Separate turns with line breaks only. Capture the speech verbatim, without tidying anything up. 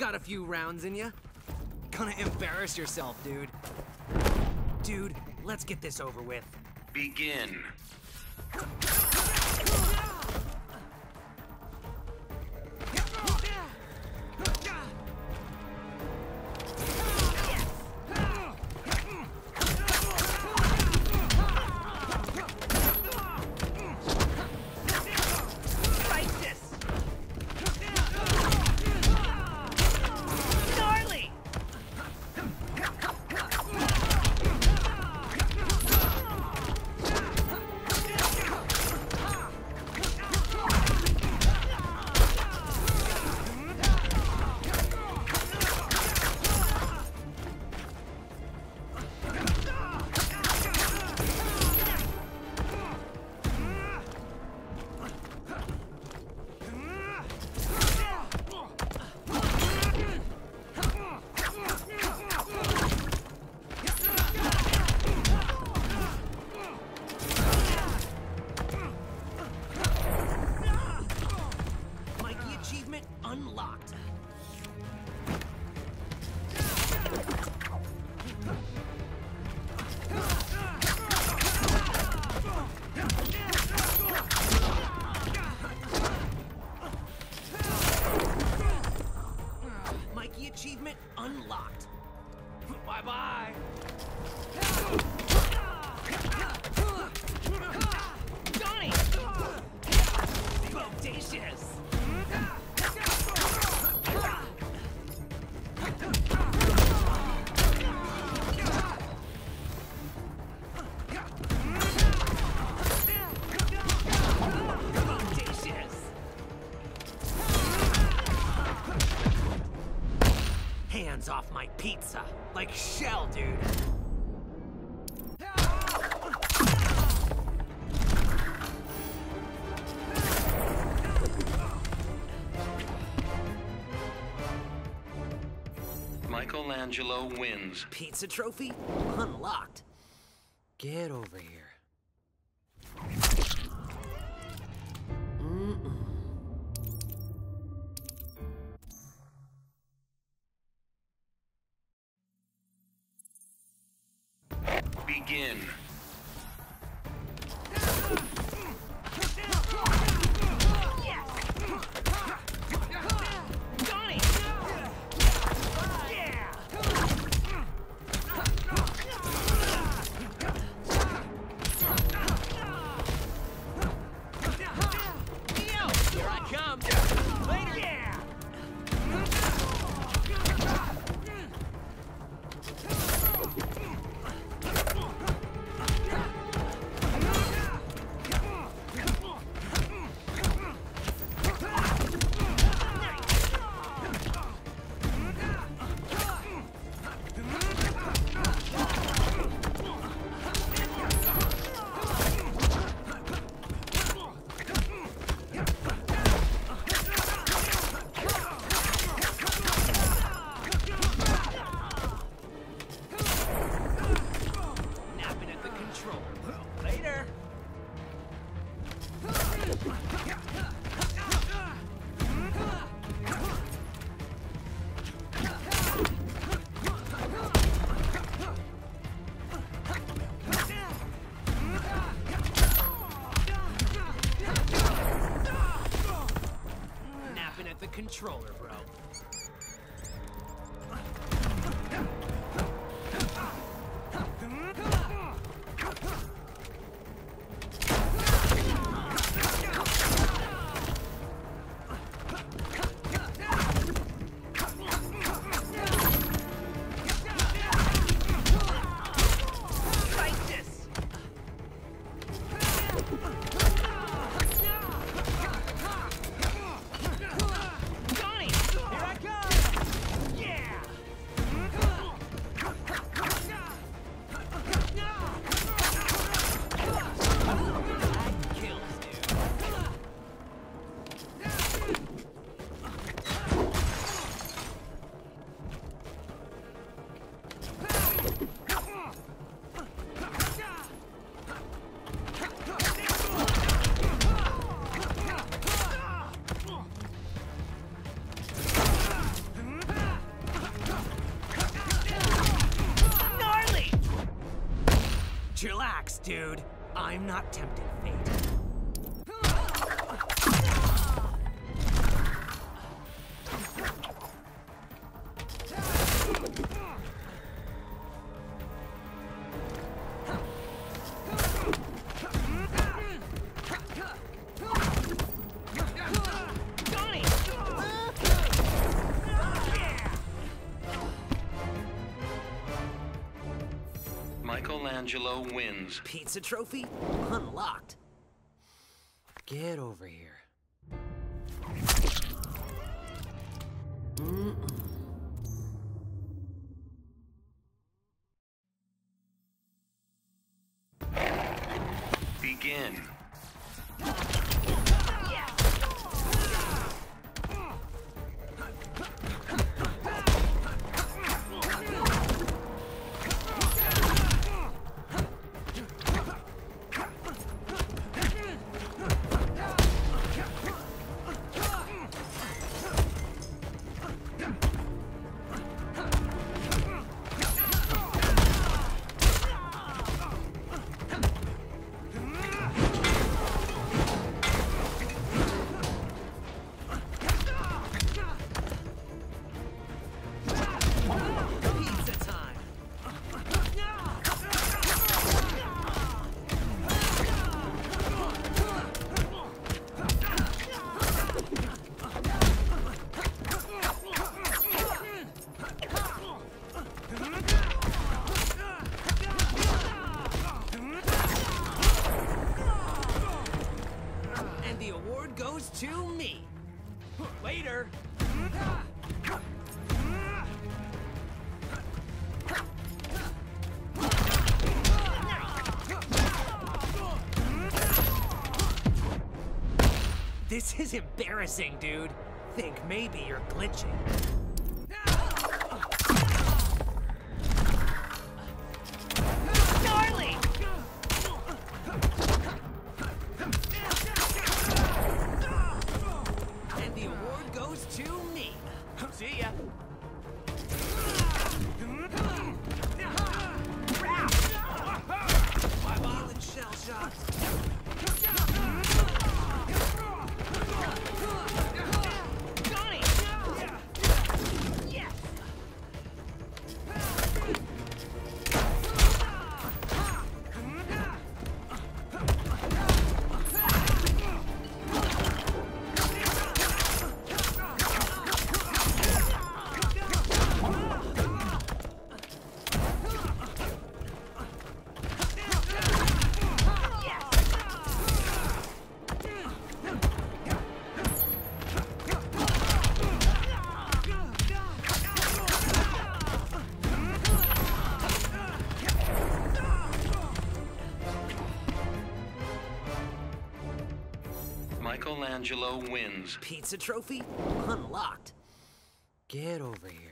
got a few rounds in you. Gonna embarrass yourself, dude. Dude, let's get this over with.
Begin.
Unlocked. Mikey achievement unlocked. Bye-bye. Johnny! Bodacious! Hands off my pizza. Like Shell, dude.
Michelangelo wins.
Pizza trophy? Unlocked. Get over here. Mm-mm.
Begin.
The controller, bro. I'm not tempting fate.
Michelangelo wins.
Pizza trophy unlocked. Get over here. Mm-mm.
Begin.
Goes to me. Later. This is embarrassing, dude. Think maybe you're glitching. Darling! And the award goes to me. See ya. Feeling shell shocked.
Michelangelo wins.
Pizza trophy unlocked. Get over here.